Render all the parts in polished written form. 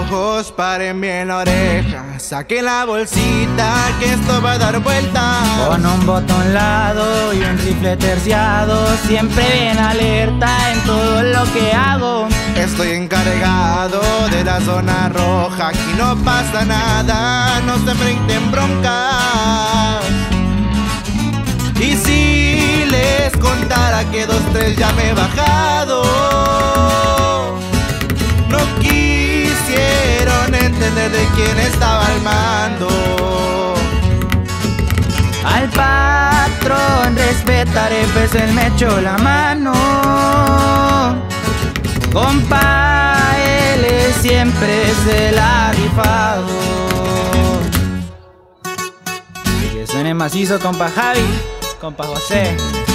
ojos, paren bien la oreja, saquen la bolsita que esto va a dar vuelta. Con un botón lado y un rifle terciado, siempre bien alerta en todo lo que hago. Estoy encargado de la zona roja, aquí no pasa nada, no se enfrenten broncas. Y si les contara que 2, 3 ya me he bajado, no quisieron entender de quién estaba al mando. Al patrón respetaré, pues él me echó la mano. Compa, él siempre se la ha rifado. Y que suene macizo, compa Javi, compa José.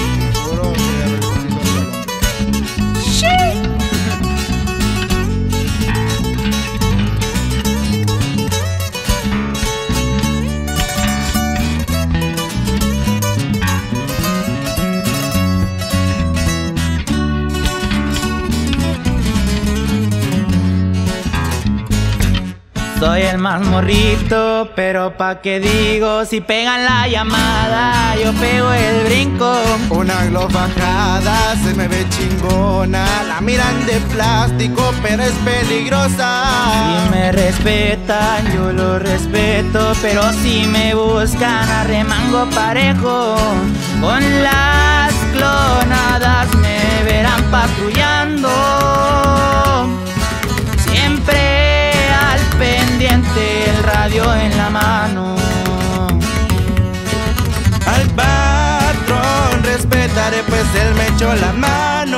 Soy el más morrito, pero pa' qué digo, si pegan la llamada, yo pego el brinco. Una glow bajada se me ve chingona, la miran de plástico pero es peligrosa. Si me respetan, yo lo respeto, pero si me buscan arremango parejo. Con las clonadas me verán patrullando, siempre al pendiente, el radio en la mano. Al patrón respetaré, pues él me echó la mano.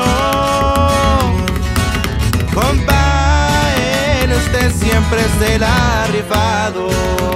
Compa, él usted siempre se la ha rifado.